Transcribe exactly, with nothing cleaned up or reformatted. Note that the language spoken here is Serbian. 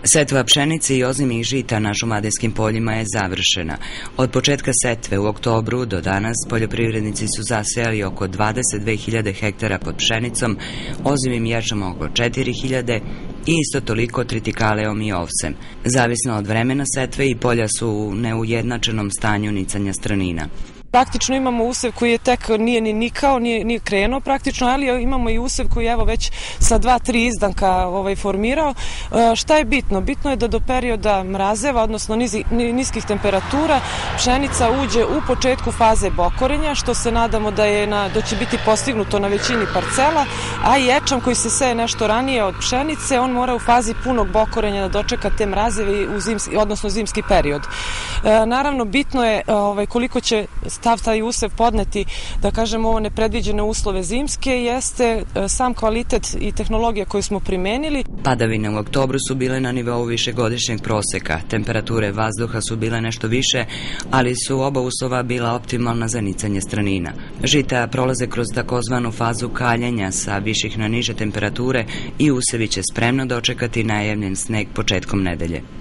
Setva pšenice i ozimih žita na šumadijskim poljima je završena. Od početka setve u oktobru do danas poljoprivrednici su zasejali oko dvadeset dve hiljade hektara pod pšenicom, ozimim ječama oko četiri hiljade i isto toliko tritikaleom i ovsem. Zavisno od vremena setve i polja su u neujednačenom stanju nicanja stranina. Praktično imamo usev koji je tek nije ni nikao, nije, nije krenuo praktično, ali imamo i usev koji je evo već sa dva, tri izdanka ovaj, formirao. E, šta je bitno? Bitno je da do perioda mrazeva, odnosno nizi, niskih temperatura, pšenica uđe u početku faze bokorenja, što se nadamo da, je na, da će biti postignuto na većini parcela, a ječam koji se seje nešto ranije od pšenice, on mora u fazi punog bokorenja da dočeka te mrazeve, u zimski, odnosno zimski period. E, naravno, bitno je ovaj, koliko će stav taj usev podneti, da kažemo, ovo nepredviđene uslove zimske, jeste sam kvalitet i tehnologija koju smo primenili. Padavine u oktobru su bile na nivou višegodišnjeg proseka. Temperature vazduha su bile nešto više, ali su oba uslova bila optimalna za nicanje stranina. Žita prolaze kroz takozvanu fazu kaljenja sa viših na niže temperature i usevi će spremno dočekati najavljen sneg početkom nedelje.